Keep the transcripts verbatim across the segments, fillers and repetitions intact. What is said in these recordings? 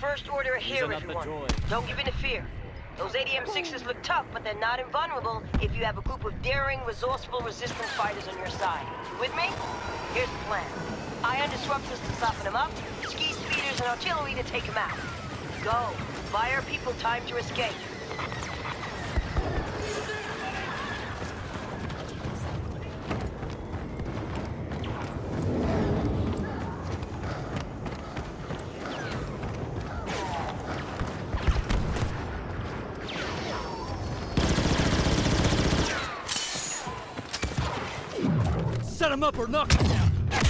First Order are here, everyone. Don't give in to fear. Those A D M sixes look tough, but they're not invulnerable if you have a group of daring, resourceful, resistant fighters on your side. You with me? Here's the plan. Ion disruptors to soften them up, ski speeders and artillery to take them out. Go. Buy our people time to escape. Set him up or knock him down!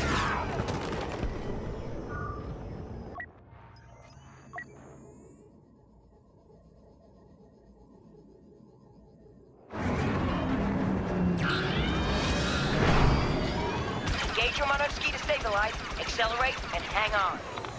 Engage your Monarch ski to stabilize, accelerate, and hang on.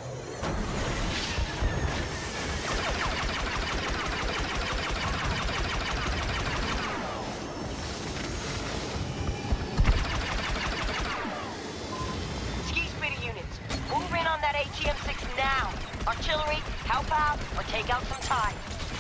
A T M six now. Artillery, help out, or take out some time.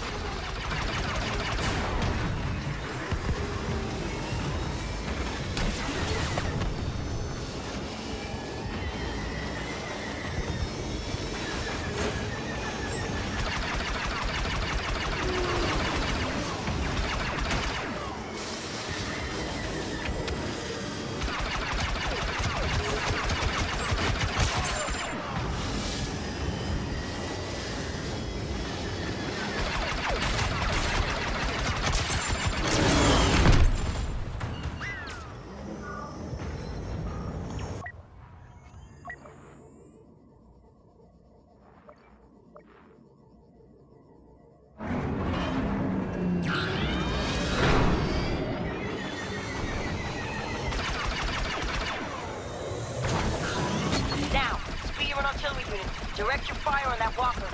Artillery unit, direct your fire on that walker.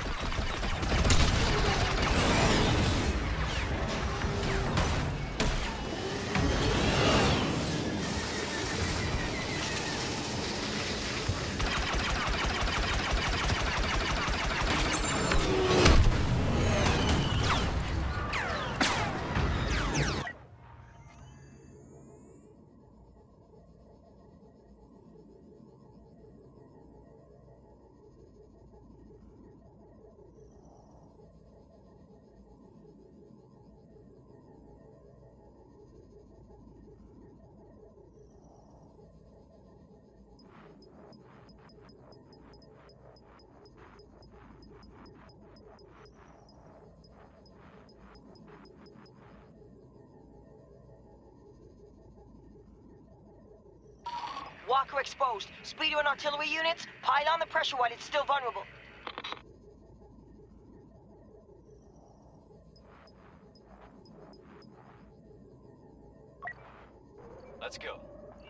Walker exposed. Speeder and artillery units, pile on the pressure while it's still vulnerable. Let's go.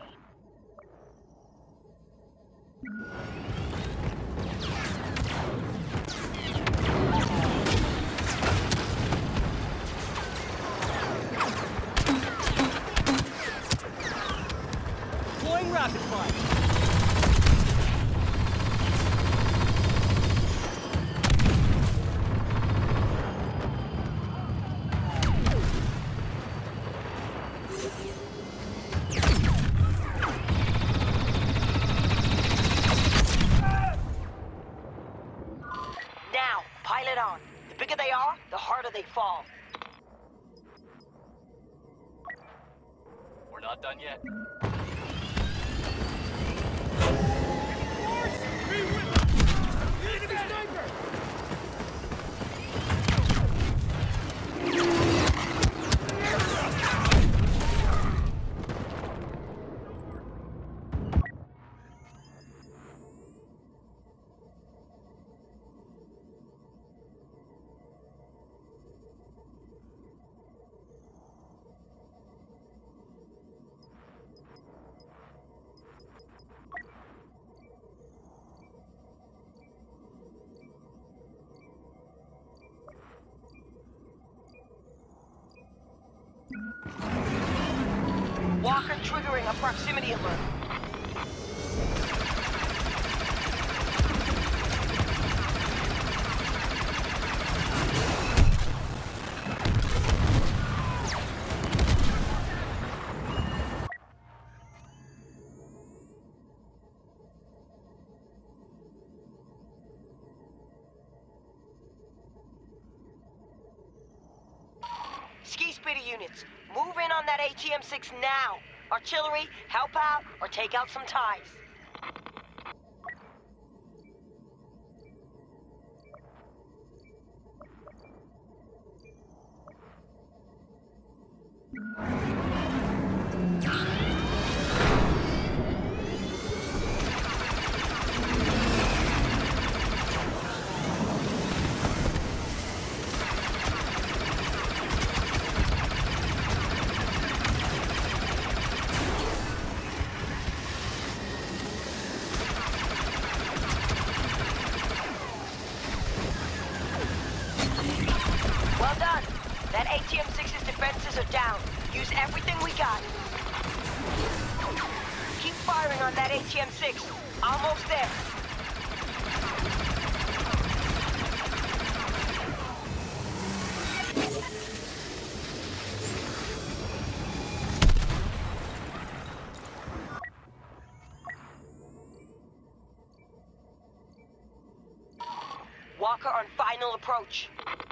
Deploying rapid fire. Now, pile it on. The bigger they are, the harder they fall. We're not done yet. Enemy sniper! Walker triggering a proximity alert. Ski speeder units, move in on that A T M six now. Artillery, help out or take out some ties. Well done. That A T M six's defenses are down. Use everything we got. Keep firing on that A T M six. Almost there. Walker on final approach.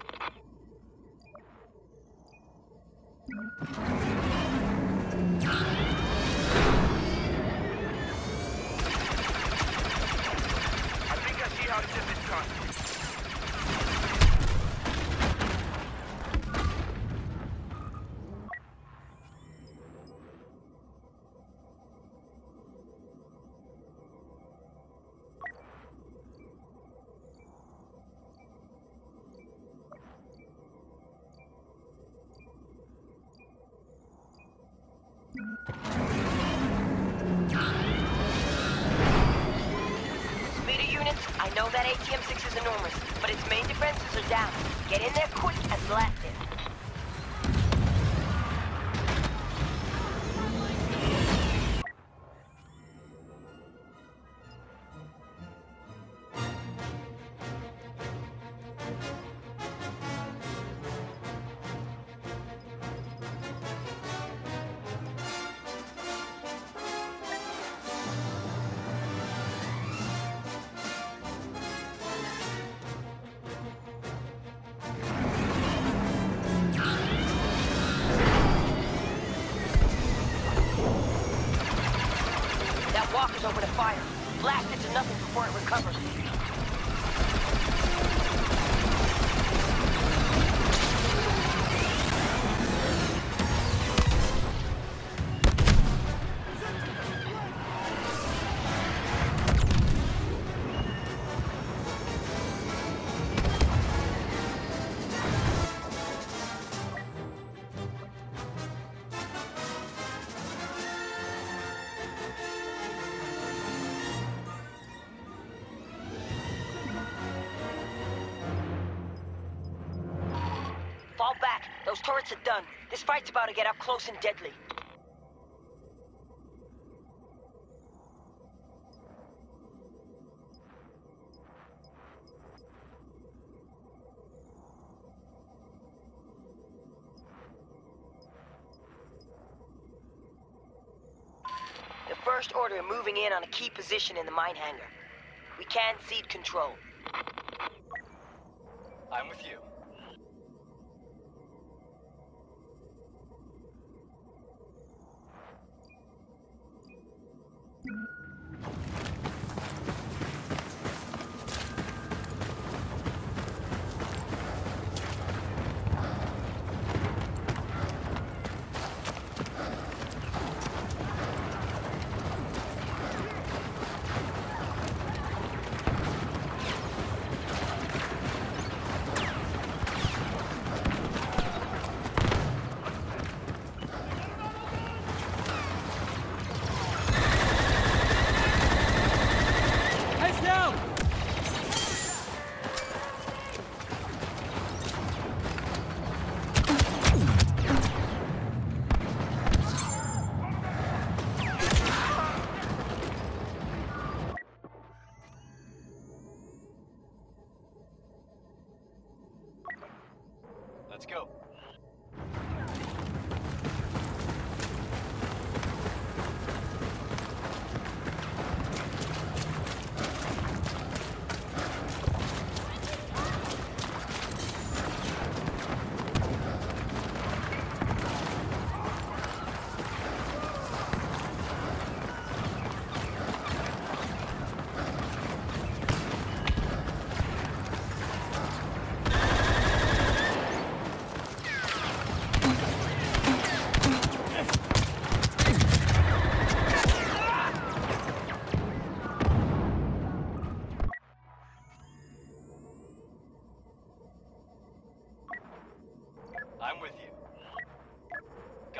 I think I see how to get this done. Speeder units, I know that A T M six is enormous, but its main defenses are down. Get in there quick and blast it. That walker's over to fire. Blast it to nothing before it recovers. Fall back. Those turrets are done. This fight's about to get up close and deadly. The First Order are moving in on a key position in the mine hangar. We can't cede control. I'm with you.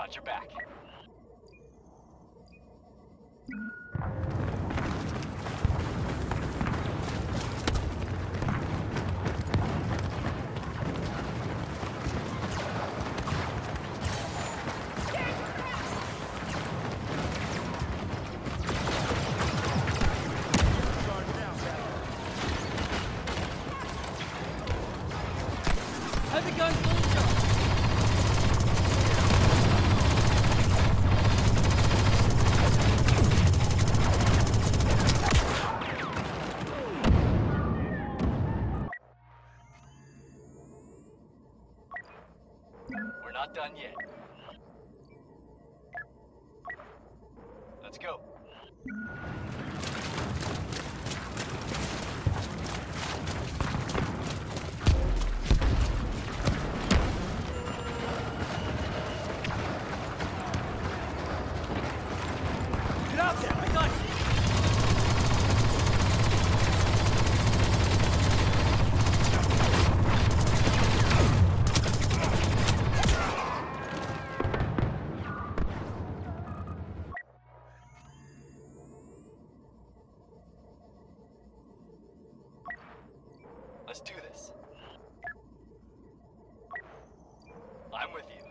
Got your back. Heavy guns full charge. We're not done yet. Let's go. Get out there, I got you. Let's do this. I'm with you.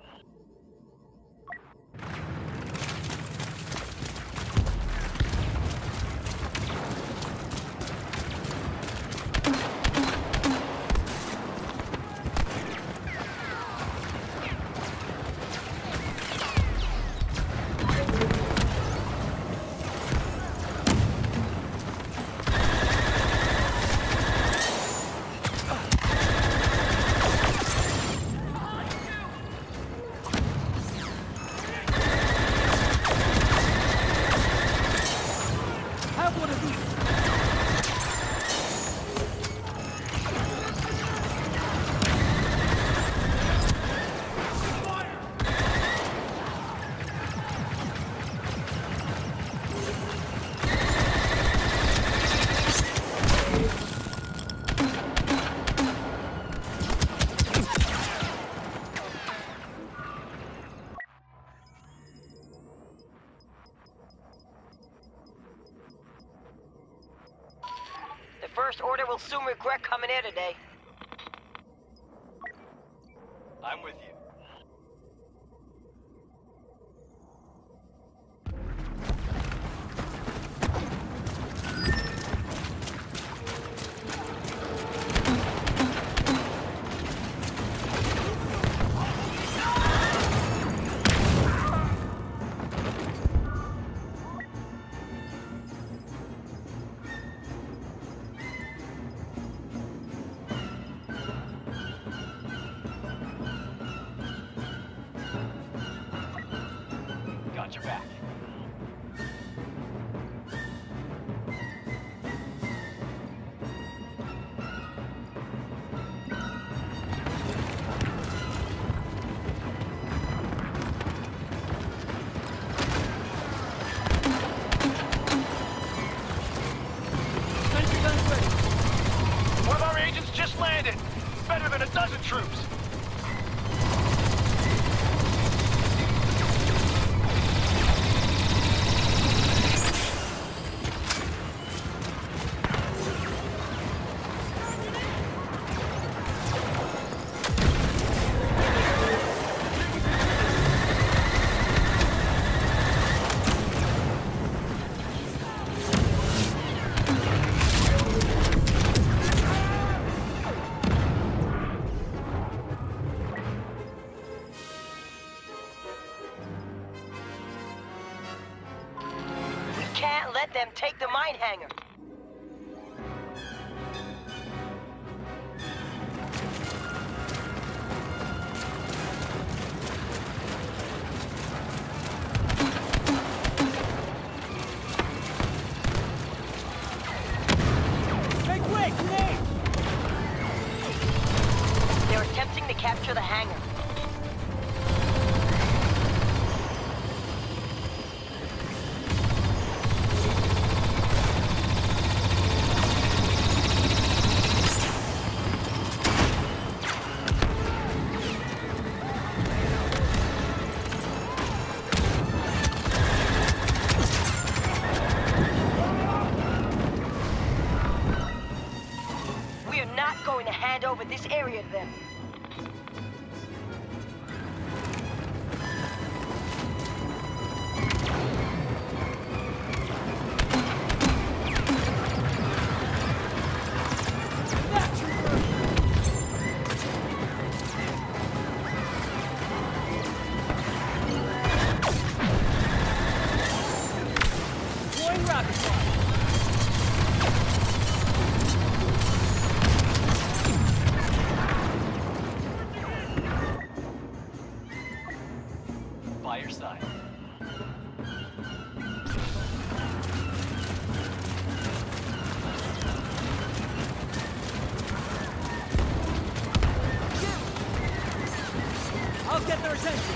Have one of these. The First Order will soon regret coming here today. I'm with you. Got your back. Sentry guns ready. One of our agents just landed. Better than a dozen troops. Can't let them take the mine hangar. Hey, quick, grenade! They're attempting to capture the hangar. by your side. I'll get their attention.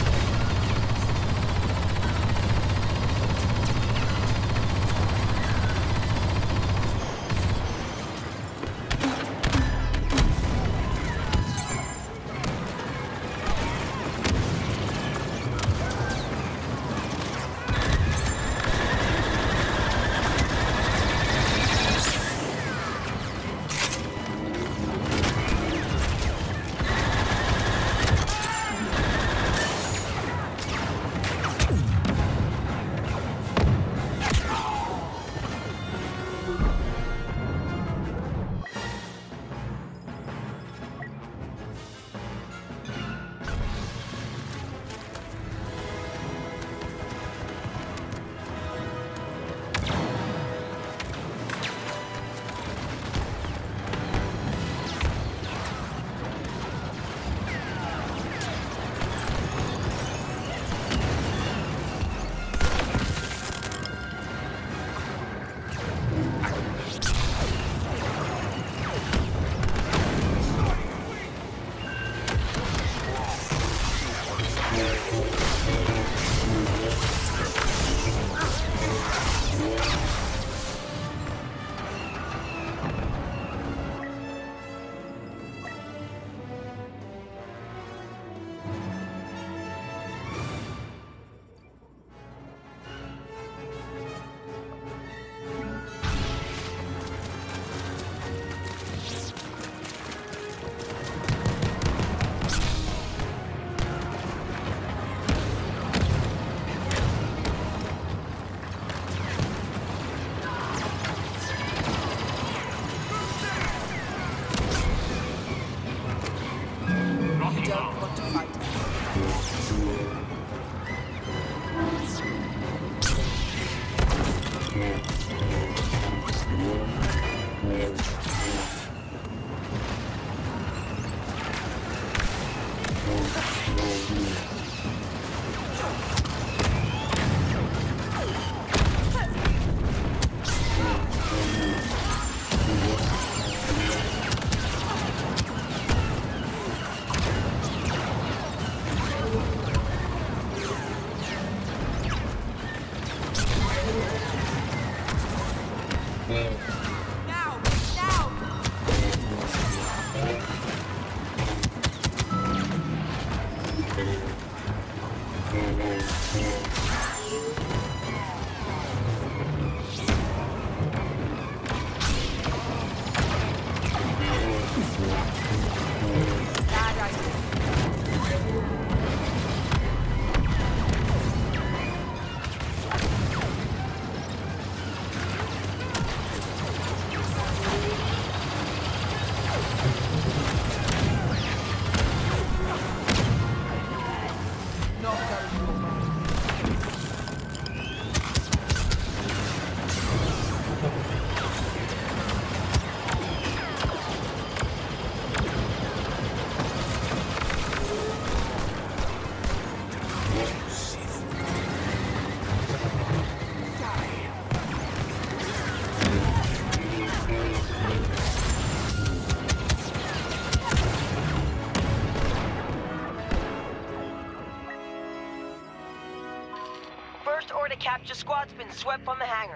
First Order capture squad's been swept from the hangar.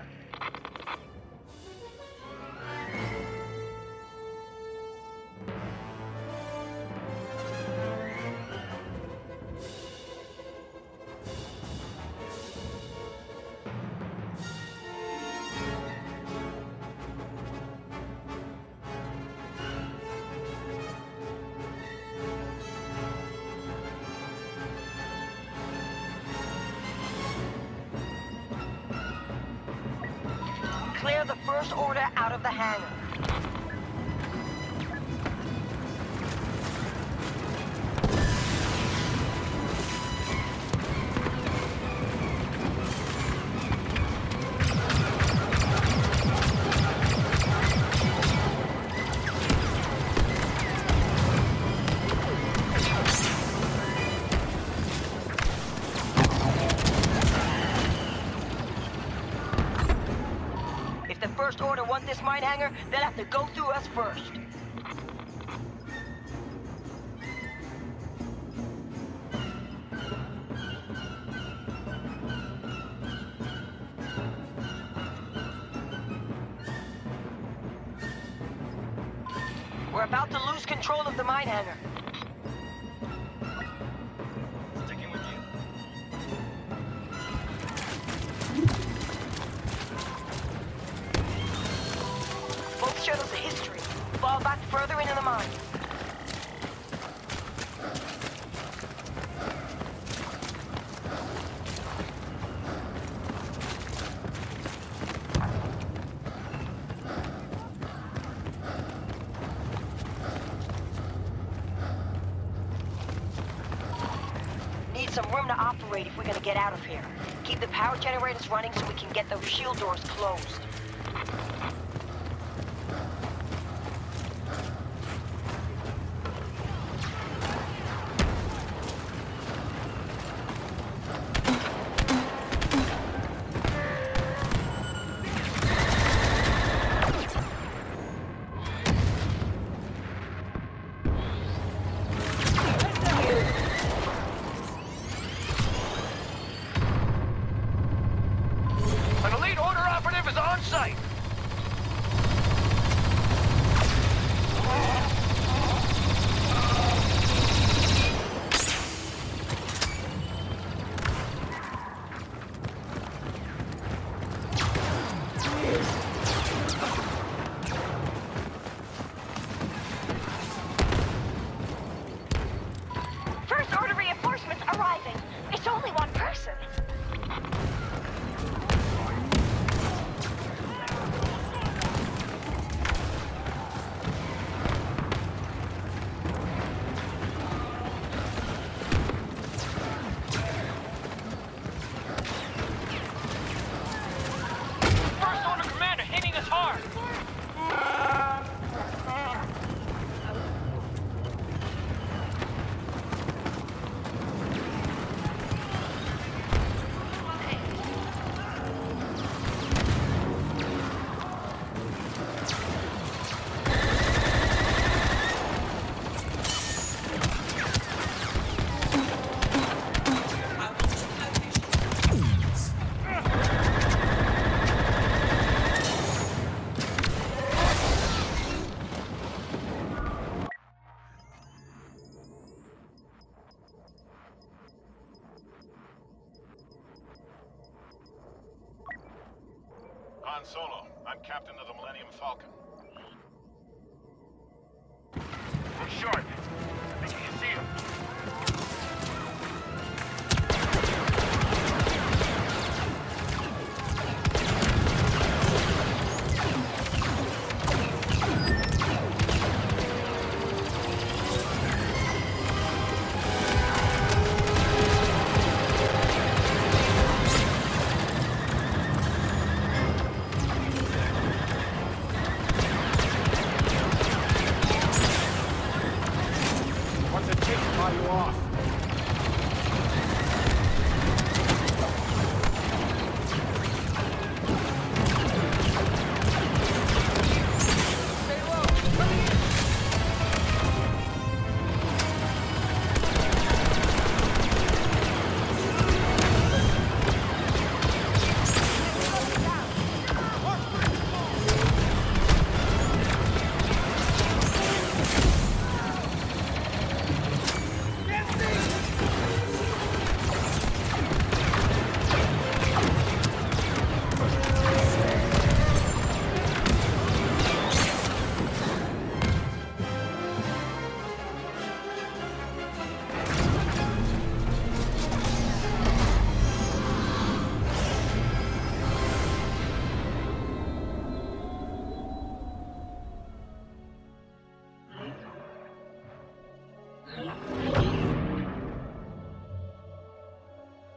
Clear the First Order out of the hangar. First Order want this mine hangar, they'll have to go through us first. We're about to lose control of the mine hangar. Sticking with you. Both share us a history. Fall back further into the mine. Need some room to operate if we're gonna get out of here. Keep the power generators running so we can get those shield doors closed. An elite order operative is on site. First Order reinforcements arriving. It's only one person. First Order commander hitting us hard. Han Solo, I'm captain of the Millennium Falcon. We're short. I think you can see him. What's it take to buy you off?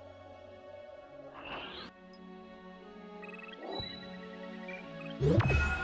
You